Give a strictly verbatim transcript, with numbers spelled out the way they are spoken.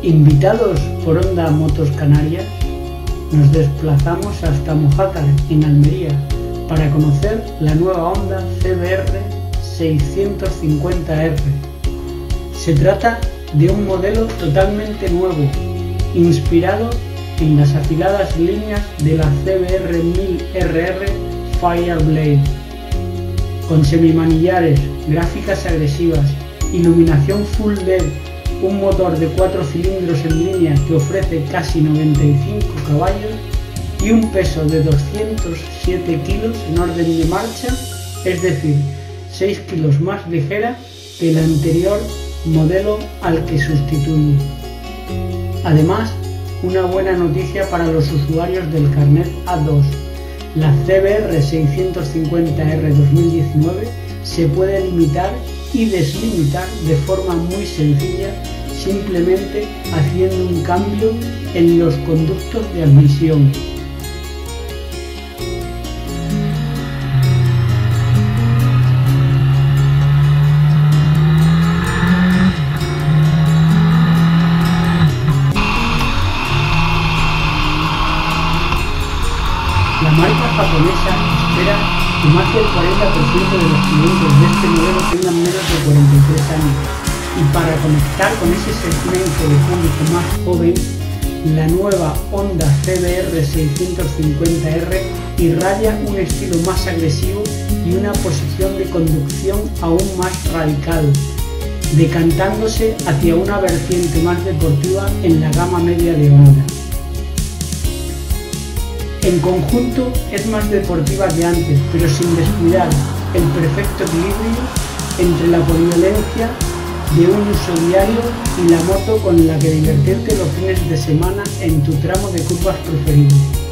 Invitados por Honda Motos Canarias, nos desplazamos hasta Mojácar, en Almería, para conocer la nueva Honda C B R seiscientos cincuenta R. Se trata de un modelo totalmente nuevo, inspirado en las afiladas líneas de la C B R mil R R Fireblade, con semimanillares, gráficas agresivas, iluminación full L E D, un motor de cuatro cilindros en línea que ofrece casi noventa y cinco caballos y un peso de doscientos siete kilos en orden de marcha, es decir, seis kilos más ligera que el anterior modelo al que sustituye. Además, una buena noticia para los usuarios del carnet A dos. La C B R seiscientos cincuenta R dos mil diecinueve se puede limitar y deslimitar de forma muy sencilla, simplemente haciendo un cambio en los conductos de admisión. La marca japonesa espera que más del cuarenta por ciento de los clientes de este modelo tengan menos de cuarenta y tres años, y para conectar con ese segmento de público más joven, la nueva Honda C B R seiscientos cincuenta R irradia un estilo más agresivo y una posición de conducción aún más radical, decantándose hacia una vertiente más deportiva en la gama media de Honda. En conjunto es más deportiva que antes, pero sin descuidar el perfecto equilibrio entre la polivalencia de un uso diario y la moto con la que divertirte los fines de semana en tu tramo de curvas preferido.